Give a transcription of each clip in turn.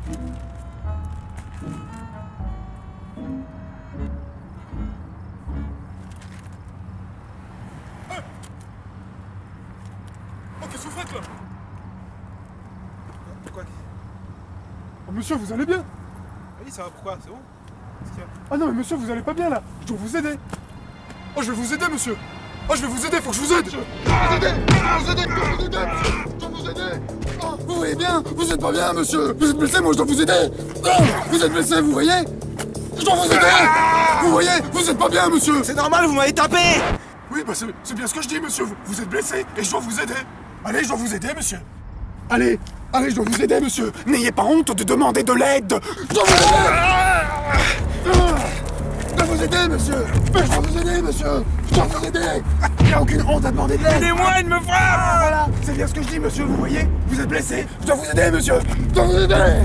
Oh, qu'est-ce que vous faites là? Quoi? Oh, monsieur, vous allez bien? Oui, ça va, pourquoi? C'est bon? Qu'est-ce qu'il y a? Ah non, mais monsieur, vous allez pas bien là. Je dois vous aider. Oh, je vais vous aider, monsieur. Oh, je vais vous aider, faut que je vous aide. Je vais vous aider, Oh, vous voyez bien? Vous êtes pas bien, monsieur. Vous êtes blessé, moi je dois vous aider. Oh, vous êtes blessé, vous voyez? Je dois vous aider. Vous voyez? Vous êtes pas bien, monsieur. C'est normal, vous m'avez tapé! Oui, bah c'est bien ce que je dis, monsieur. Vous êtes blessé et je dois vous aider. Allez, je dois vous aider, monsieur. Allez, je dois vous aider, monsieur. N'ayez pas honte de demander de l'aide. Je dois vous aider. Je dois vous aider, monsieur. Je dois vous aider, monsieur. Je dois vous aider. Il n'y a aucune honte à demander de l'aide. Aidez-moi, il me frappe! Voilà, c'est bien ce que je dis, monsieur. Vous voyez? Vous êtes blessé. Je dois vous aider, monsieur. Je dois vous aider.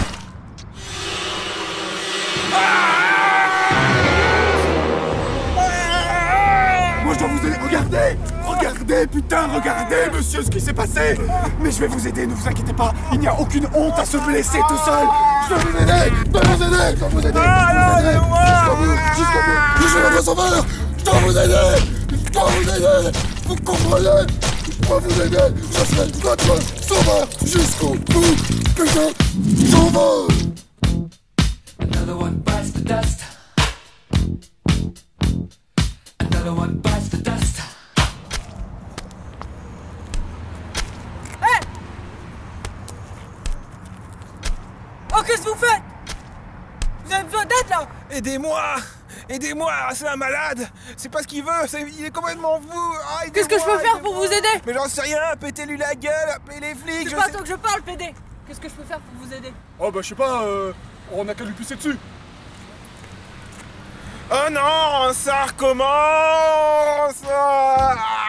Moi, je dois vous aider. Regardez! Regardez, putain, regardez, monsieur, ce qui s'est passé! Mais je vais vous aider, ne vous inquiétez pas. Il n'y a aucune honte à se blesser tout seul. Je dois vous aider! Je dois vous aider! Je dois vous aider! Jusqu'au bout! Jusqu'au bout! Je suis votre sauveur! Je dois vous aider! Je dois vous aider! Vous comprenez? Je dois vous aider! Je serai votre sauveur jusqu'au bout! Putain! Sauveur! Another one bites the dust. Another one bites the dust. Hey! Oh, qu'est-ce que vous faites? Vous avez besoin d'aide là? Aidez-moi! Aidez-moi! C'est un malade! C'est pas ce qu'il veut! Il est complètement fou! Ah, Qu'est-ce que je peux faire pour aidez-moi. vous aider? Mais j'en sais rien! Pétez-lui la gueule! Appelez les flics! C'est pas à toi que je parle, PD. Qu'est-ce que je peux faire pour vous aider? Oh, bah, je sais pas, on a qu'à lui pisser dessus. Oh non! Ça recommence! Ah